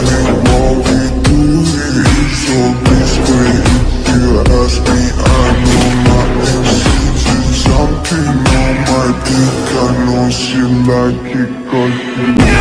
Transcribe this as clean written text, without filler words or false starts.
me what we do is so discreet. If you ask me, I know my MCs is something on my dick. I know she like it 'cause